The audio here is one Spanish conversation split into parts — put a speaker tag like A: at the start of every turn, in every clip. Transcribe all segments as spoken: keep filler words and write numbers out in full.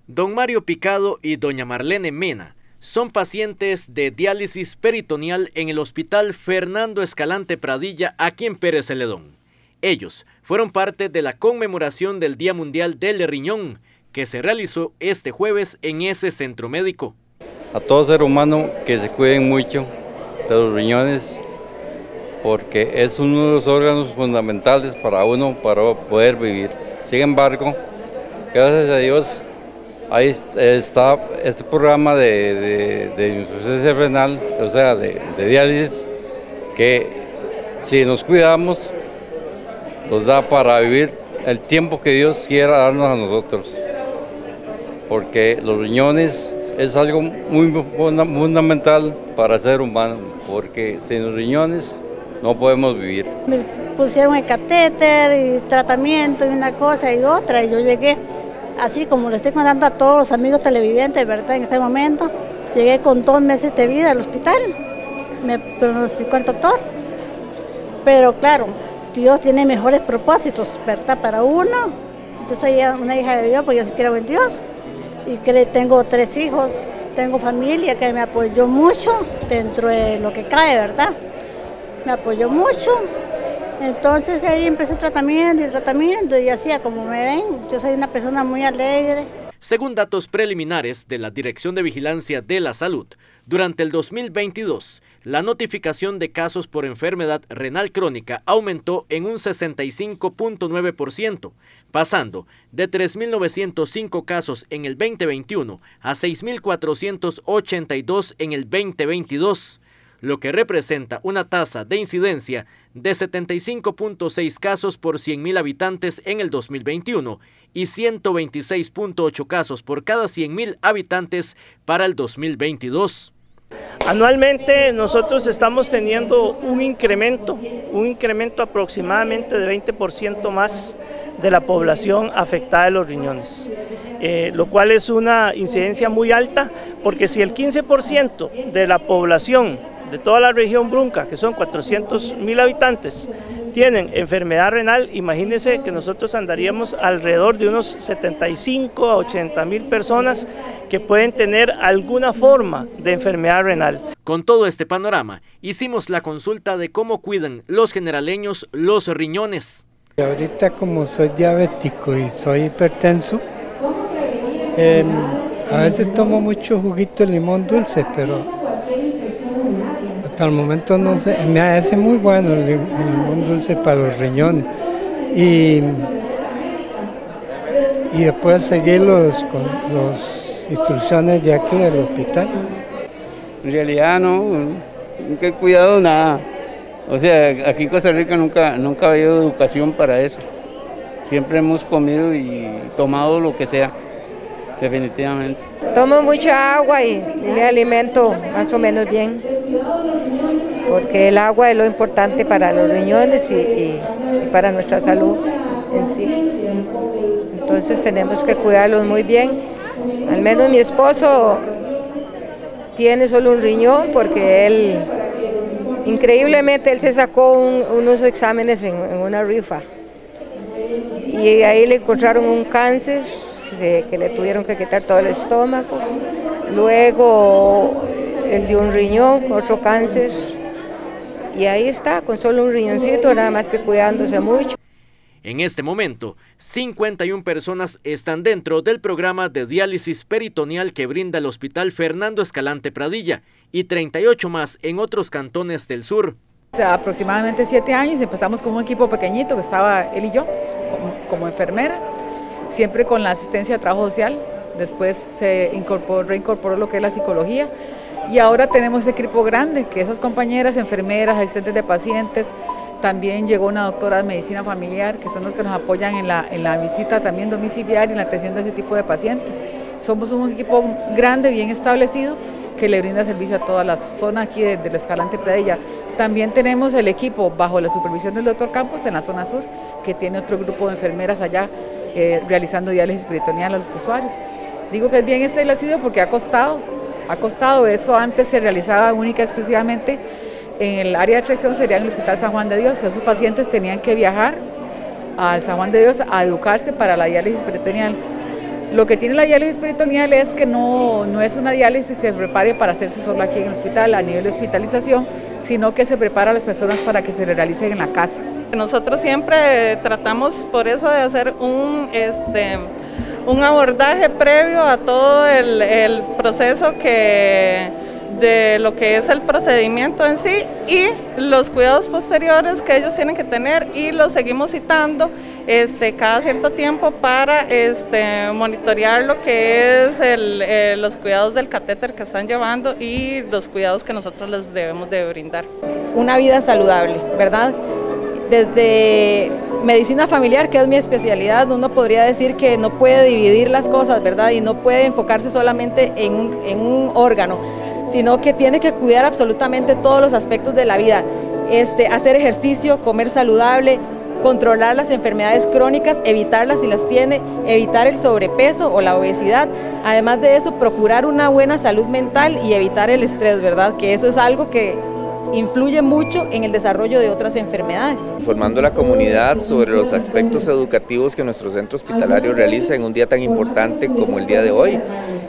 A: Don Mario Picado y doña Marlene Mena son pacientes de diálisis peritoneal en el Hospital Fernando Escalante Pradilla, aquí en Pérez Celedón. Ellos fueron parte de la conmemoración del Día Mundial del Riñón, que se realizó este jueves en ese centro médico.
B: A todo ser humano que se cuiden mucho de los riñones, porque es uno de los órganos fundamentales para uno para poder vivir. Sin embargo, gracias a Dios, ahí está este programa de, de, de insuficiencia renal, o sea, de, de diálisis, que si nos cuidamos, nos da para vivir el tiempo que Dios quiera darnos a nosotros. Porque los riñones es algo muy fundamental para el ser humano, porque sin los riñones no podemos vivir.
C: Me pusieron el catéter y tratamiento y una cosa y otra, y yo llegué, así como le estoy contando a todos los amigos televidentes, ¿verdad? En este momento, llegué con dos meses de vida al hospital, me pronosticó el doctor, pero claro, Dios tiene mejores propósitos, ¿verdad? Para uno, yo soy una hija de Dios, porque yo sí creo en Dios, y que tengo tres hijos, tengo familia que me apoyó mucho dentro de lo que cae, ¿verdad? Me apoyó mucho, entonces ahí empecé tratamiento y tratamiento y así como me ven, yo soy una persona muy alegre.
A: Según datos preliminares de la Dirección de Vigilancia de la Salud, durante el dos mil veintidós, la notificación de casos por enfermedad renal crónica aumentó en un sesenta y cinco punto nueve por ciento, pasando de tres mil novecientos cinco casos en el veinte veintiuno a seis mil cuatrocientos ochenta y dos en el veinte veintidós. Lo que representa una tasa de incidencia de setenta y cinco punto seis casos por cien mil habitantes en el dos mil veintiuno y ciento veintiséis punto ocho casos por cada cien mil habitantes para el dos mil veintidós.
D: Anualmente nosotros estamos teniendo un incremento, un incremento aproximadamente de veinte por ciento más de la población afectada de los riñones, eh, lo cual es una incidencia muy alta, porque si el quince por ciento de la población de toda la región Brunca, que son cuatrocientos mil habitantes, tienen enfermedad renal, imagínense que nosotros andaríamos alrededor de unos setenta y cinco a ochenta mil personas que pueden tener alguna forma de enfermedad renal.
A: Con todo este panorama, hicimos la consulta de cómo cuidan los generaleños los riñones.
E: Ahorita, como soy diabético y soy hipertenso, eh, a veces tomo mucho juguito de limón dulce, pero hasta el momento no sé, me hace muy bueno el limón dulce para los riñones. Y, y después seguir los, las instrucciones de aquí del hospital.
F: En realidad no, nunca he cuidado nada. O sea, aquí en Costa Rica nunca, nunca ha habido educación para eso. Siempre hemos comido y tomado lo que sea, definitivamente.
G: Tomo mucha agua y me alimento más o menos bien, porque el agua es lo importante para los riñones y, y, y para nuestra salud en sí. Entonces tenemos que cuidarlos muy bien. Al menos mi esposo tiene solo un riñón porque él, increíblemente, él se sacó un, unos exámenes en, en una rifa y ahí le encontraron un cáncer de, que le tuvieron que quitar todo el estómago. Luego el de un riñón, otro cáncer, y ahí está, con solo un riñoncito, nada más que cuidándose mucho.
A: En este momento, cincuenta y una personas están dentro del programa de diálisis peritoneal que brinda el Hospital Fernando Escalante Pradilla y treinta y ocho más en otros cantones del sur.
H: Hace aproximadamente siete años empezamos con un equipo pequeñito que estaba él y yo, como, como enfermera, siempre con la asistencia de trabajo social. Después se incorporó, reincorporó lo que es la psicología y ahora tenemos ese equipo grande, que esas compañeras, enfermeras, asistentes de pacientes, también llegó una doctora de medicina familiar, que son los que nos apoyan en la, en la visita también domiciliaria y en la atención de ese tipo de pacientes. Somos un equipo grande, bien establecido, que le brinda servicio a todas las zonas aquí del de Escalante Pradilla. También tenemos el equipo bajo la supervisión del doctor Campos en la zona sur, que tiene otro grupo de enfermeras allá eh, realizando diálisis peritoneal a los usuarios. Digo que es bien establecido porque ha costado, ha costado, eso antes se realizaba única y exclusivamente en el área de atracción, sería en el Hospital San Juan de Dios. Esos pacientes tenían que viajar al San Juan de Dios a educarse para la diálisis peritoneal. Lo que tiene la diálisis peritoneal es que no, no es una diálisis que se prepare para hacerse solo aquí en el hospital a nivel de hospitalización, sino que se prepara a las personas para que se le realicen en la casa.
I: Nosotros siempre tratamos por eso de hacer un, este, un abordaje previo a todo el, el proceso que, de lo que es el procedimiento en sí y los cuidados posteriores que ellos tienen que tener, y los seguimos citando este, cada cierto tiempo para este, monitorear lo que es el, eh, los cuidados del catéter que están llevando y los cuidados que nosotros les debemos de brindar.
J: Una vida saludable, ¿verdad? Desde medicina familiar, que es mi especialidad, uno podría decir que no puede dividir las cosas, ¿verdad? Y no puede enfocarse solamente en un, en un órgano, sino que tiene que cuidar absolutamente todos los aspectos de la vida. Este, hacer ejercicio, comer saludable, controlar las enfermedades crónicas, evitarlas si las tiene, evitar el sobrepeso o la obesidad. Además de eso, procurar una buena salud mental y evitar el estrés, ¿verdad? Que eso es algo que influye mucho en el desarrollo de otras enfermedades.
K: Informando a la comunidad sobre los aspectos educativos que nuestro centro hospitalario realiza en un día tan importante como el día de hoy,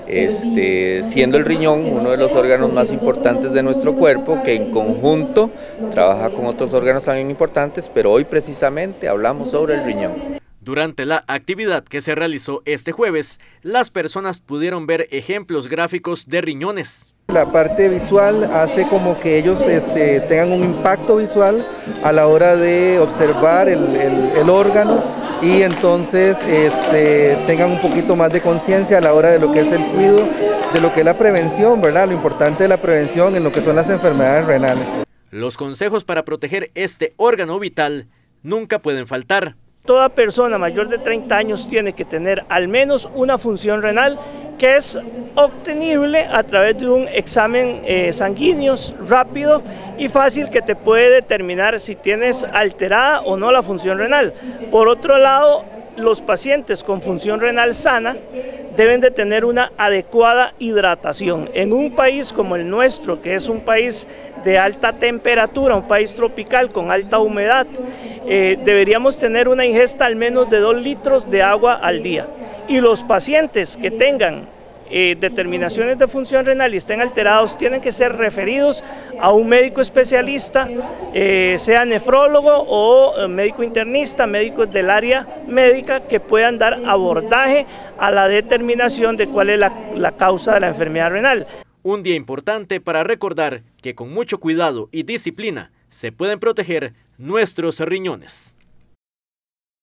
K: este, siendo el riñón uno de los órganos más importantes de nuestro cuerpo, que en conjunto trabaja con otros órganos también importantes, pero hoy precisamente hablamos sobre el riñón.
A: Durante la actividad que se realizó este jueves, las personas pudieron ver ejemplos gráficos de riñones.
L: La parte visual hace como que ellos este, tengan un impacto visual a la hora de observar el, el, el órgano, y entonces este, tengan un poquito más de conciencia a la hora de lo que es el cuidado, de lo que es la prevención, ¿verdad? Lo importante de la prevención en lo que son las enfermedades renales.
A: Los consejos para proteger este órgano vital nunca pueden faltar.
D: Toda persona mayor de treinta años tiene que tener al menos una función renal, que es obtenible a través de un examen eh, sanguíneo rápido y fácil, que te puede determinar si tienes alterada o no la función renal. Por otro lado, los pacientes con función renal sana deben de tener una adecuada hidratación. En un país como el nuestro, que es un país de alta temperatura, un país tropical con alta humedad, eh, deberíamos tener una ingesta al menos de dos litros de agua al día. Y los pacientes que tengan eh, determinaciones de función renal y estén alterados tienen que ser referidos a un médico especialista, eh, sea nefrólogo o eh, médico internista, médicos del área médica, que puedan dar abordaje a la determinación de cuál es la, la causa de la enfermedad renal.
A: Un día importante para recordar que con mucho cuidado y disciplina se pueden proteger nuestros riñones.